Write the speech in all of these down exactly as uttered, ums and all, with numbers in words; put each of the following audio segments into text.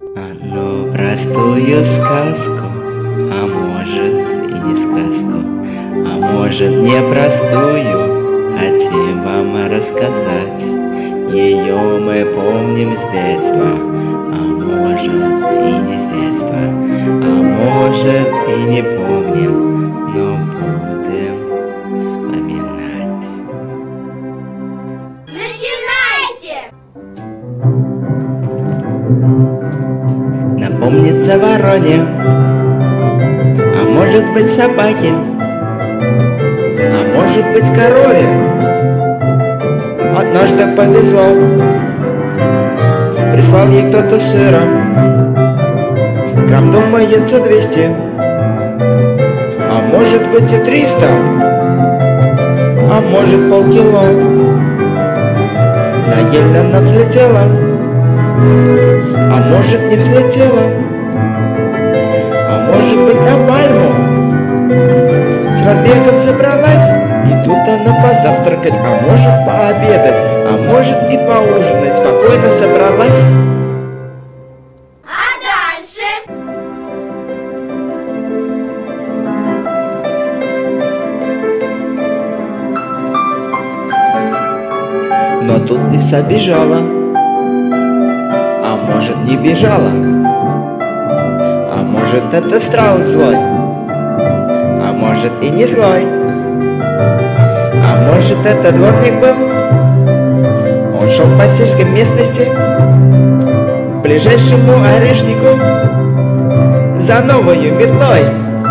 Одну простую сказку, а может и не сказку, а может непростую, хотим вам рассказать. Ее мы помним с детства, а может и не с детства, а может и не помним, но будем вспоминать. Начинайте! Напомнится вороне, а может быть собаке, а может быть корове. Однажды повезло, прислал ей кто-то сыра, грамм, думается, двести, а может быть и триста, а может полкило. На ель она взлетела, а может не взлетела, а может быть на пальму с разбегов забралась. И тут она позавтракать, а может пообедать, а может и поужинать спокойно собралась. А дальше? Но тут лиса бежала, а может не бежала, а может это страус злой, а может и не злой, а может это дворник был. Он шел по сельской местности к ближайшему орешнику за новою метлой.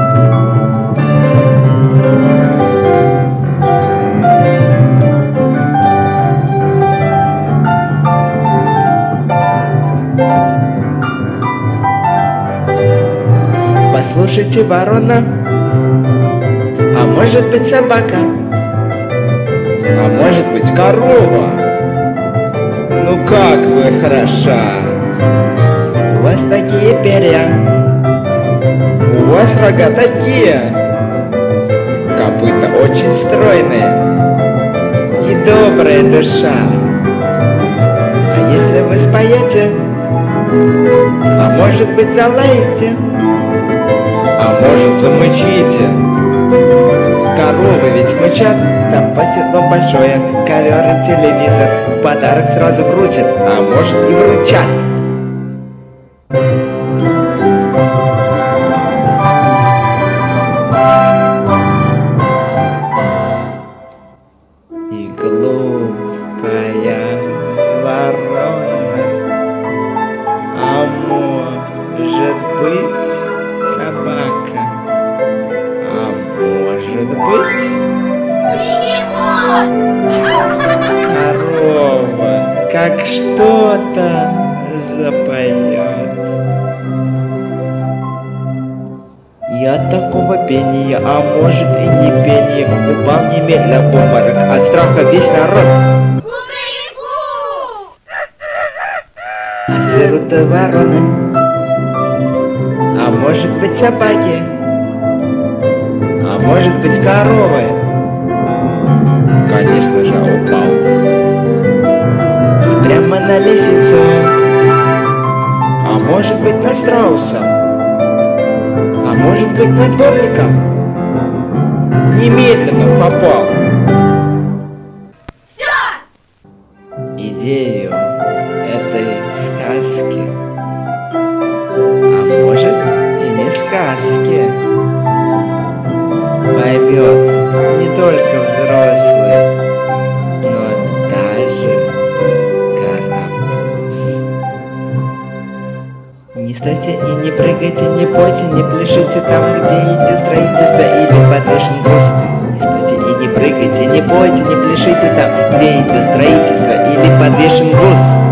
Послушайте, ворона, а может быть собака, а может быть корова. Ну как вы хороша! У вас такие перья, у вас рога такие, копыта очень стройные и добрая душа. А если вы споете, а может быть залаете, а может замычите. Коровы ведь мычат, там по седлу большое, ковер и телевизор в подарок сразу вручат, а может и вручат. И глупая ворона, а может быть собака, а может быть корова, как что-то запоет. И от такого пения, а может и не пения, упал немедленно в обморок, от страха весь народ. А сыру-то вороны, а может быть собаки, а может быть коровы. Конечно же, упал и прямо на лисицу, а может быть на страуса, а может быть на дворника. Немедленно попал. Все! Идею этой сказки, а может и не сказки, поймет не только взрослый, но даже карапуз. Не стойте и не прыгайте, не пойте, не пляшите там, где идет строительство или подвешен груз. Не стойте и не прыгайте, не пойте, не пляшите там, где идет строительство или подвешен груз.